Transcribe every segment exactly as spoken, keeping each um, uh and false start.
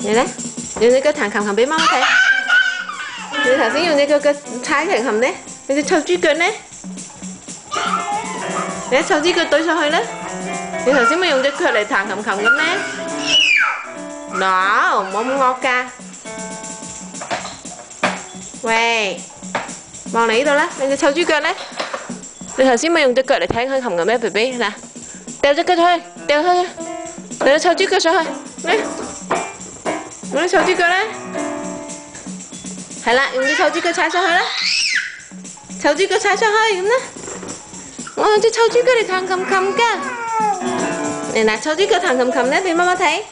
Vậy đấy. Dùng cái thằng cầm cầm俾媽媽睇。你頭先用你個腳踩停冚咧，你隻臭豬腳咧，你啲臭豬腳懟上去咧，你頭先咪用隻腳嚟彈琴琴嘅咩？嗱，冇咁惡㗎。喂，望嚟呢度啦，你隻臭豬腳咧，你頭先咪用隻腳嚟踢佢琴嘅咩 ，B B 嗱，掉隻腳出去，掉去，掉隻臭豬腳上去，嚟，攞啲臭豬腳咧。係啦，用隻臭豬腳踩上去啦，臭豬腳踩上去咁啦。我用隻臭豬腳嚟彈琴琴㗎。嚟嗱，臭豬腳彈琴琴咧，俾媽媽睇。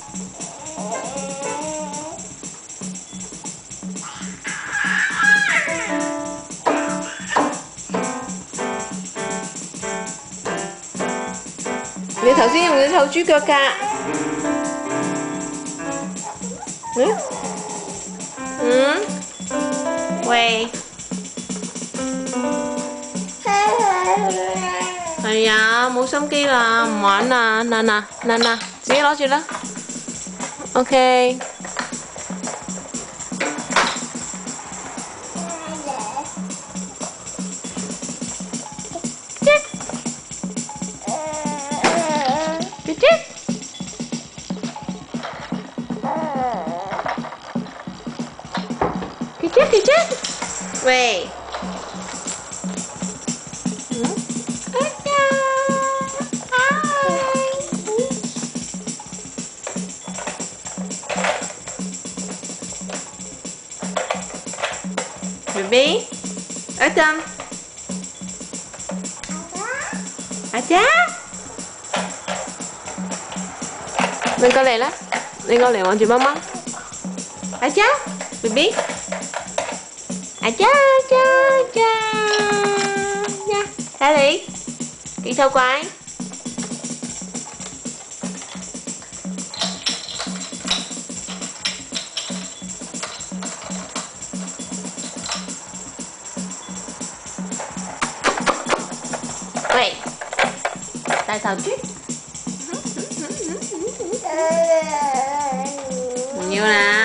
你頭先用隻臭豬腳㗎。嗯？嗯？喂，係啊，冇心機啦，唔玩啦，嗱嗱嗱嗱，自己攞住啦。OK。姐姐姐，喂，嗯，哎呀，哎 ，baby， Adam， 阿姐，你過嚟啦，你過嚟望住媽媽，阿姐 ，baby。啊cha cha cha nha,睇你幾臭怪。喂，大頭豬，唔要啦。